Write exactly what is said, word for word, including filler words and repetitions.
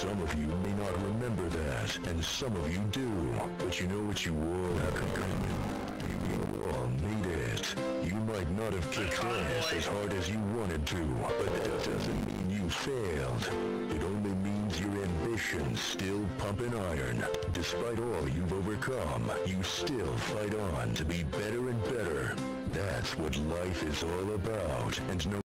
Some of you may not remember that, and some of you do. But you know what you all have in common? You all made it. You might not have kicked ass as hard as you wanted to, but that doesn't mean you failed. It only means your ambition's still pumping iron. Despite all you've overcome, you still fight on to be better and better. That's what life is all about, and no